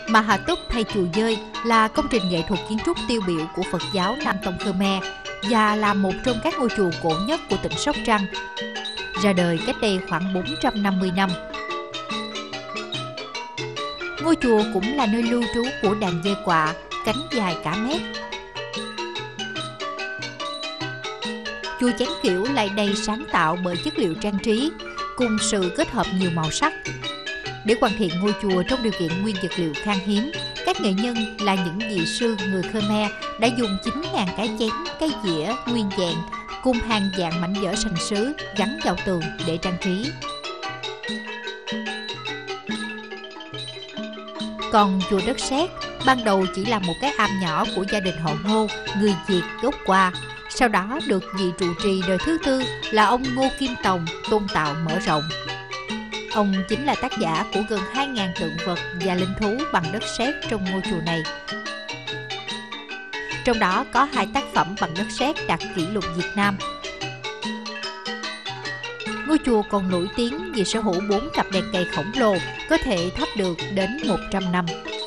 Maha Túc hay chùa Dơi là công trình nghệ thuật kiến trúc tiêu biểu của Phật giáo Nam Tông Khmer và là một trong các ngôi chùa cổ nhất của tỉnh Sóc Trăng, ra đời cách đây khoảng 450 năm. Ngôi chùa cũng là nơi lưu trú của đàn dê quạ, cánh dài cả mét. Chùa Chánh Kiểu lại đầy sáng tạo bởi chất liệu trang trí, cùng sự kết hợp nhiều màu sắc. Để hoàn thiện ngôi chùa trong điều kiện nguyên vật liệu khan hiếm, các nghệ nhân là những vị sư người Khmer đã dùng 9.000 cái chén, cái dĩa nguyên vẹn cùng hàng vạn mảnh vỡ sành sứ gắn vào tường để trang trí. Còn chùa Đất Sét ban đầu chỉ là một cái am nhỏ của gia đình họ Ngô, người Việt gốc Hoa. Sau đó được vị trụ trì đời thứ tư là ông Ngô Kim Tòng tôn tạo mở rộng. Ông chính là tác giả của gần 2.000 tượng vật và linh thú bằng đất sét trong ngôi chùa này. Trong đó có 2 tác phẩm bằng đất sét đạt kỷ lục Việt Nam. Ngôi chùa còn nổi tiếng vì sở hữu 4 cặp đèn cầy khổng lồ có thể thắp được đến 100 năm.